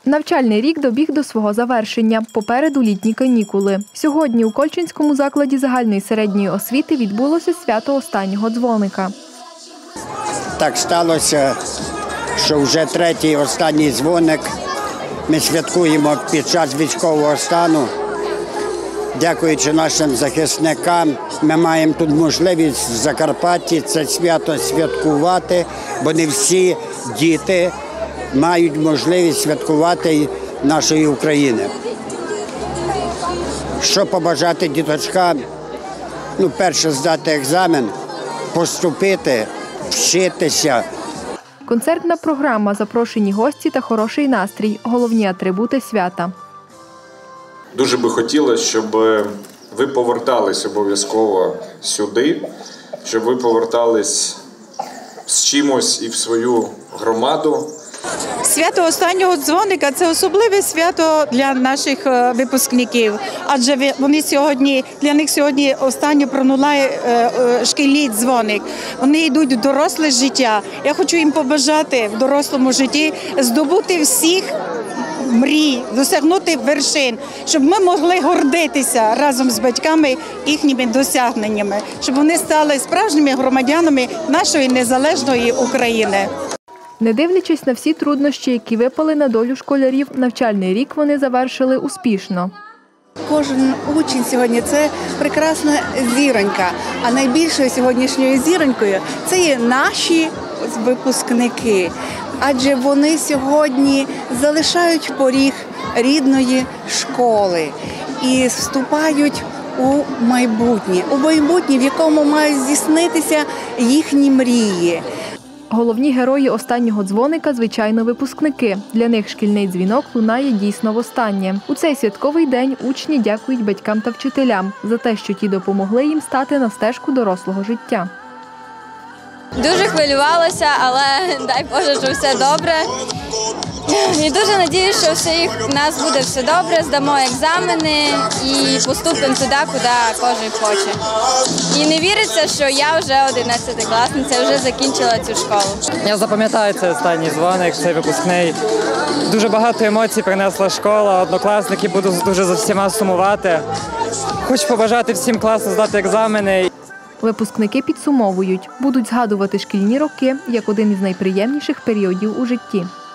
Навчальний рік добіг до свого завершення. Попереду літні канікули. Сьогодні у Колчинському закладі загальної середньої освіти відбулося свято останнього дзвоника. Так сталося, що вже третій останній дзвоник ми святкуємо під час військового стану. Дякуючи нашим захисникам, ми маємо тут можливість в Закарпатті це свято святкувати, бо не всі діти мають можливість святкувати нашої України. Що побажати діточкам? Перше, здати екзамен, поступити, вчитися. Концертна програма, запрошені гості та хороший настрій – головні атрибути свята. Дуже би хотілося, щоб ви повертались обов'язково сюди, щоб ви повертались з чимось і в свою громаду. Свято останнього дзвоника – це особливе свято для наших випускників, адже для них сьогодні останнє пролунає шкільний дзвоник. Вони йдуть в доросле життя. Я хочу їм побажати в дорослому житті здобути всіх мрій, досягнути вершин, щоб ми могли гордитися разом з батьками їхніми досягненнями, щоб вони стали справжніми громадянами нашої незалежної України. Не дивлячись на всі труднощі, які випали на долю школярів, навчальний рік вони завершили успішно. Кожен учень сьогодні – це прекрасна зіронька, а найбільшою сьогоднішньою зіронькою – це є наші випускники. Адже вони сьогодні залишають поріг рідної школи і вступають у майбутнє, в якому мають здійснитися їхні мрії. Головні герої останнього дзвоника – звичайно, випускники. Для них шкільний дзвінок лунає дійсно востаннє. У цей святковий день учні дякують батькам та вчителям за те, що ті допомогли їм стати на стежку дорослого життя. Дуже хвилювалася, але дай Боже, що все добре. І дуже сподіваюся, що у нас буде все добре, здамо екзамени і поступимо туди, куди кожен хоче. І не віриться, що я вже 11-класниця, вже закінчила цю школу. Я запам'ятаю цей останній дзвоник, цей випускний. Дуже багато емоцій принесла школа, однокласники, буду дуже за всіма сумувати. Хочу побажати всім класно здати екзамени. Випускники підсумовують, будуть згадувати шкільні роки як один із найприємніших періодів у житті.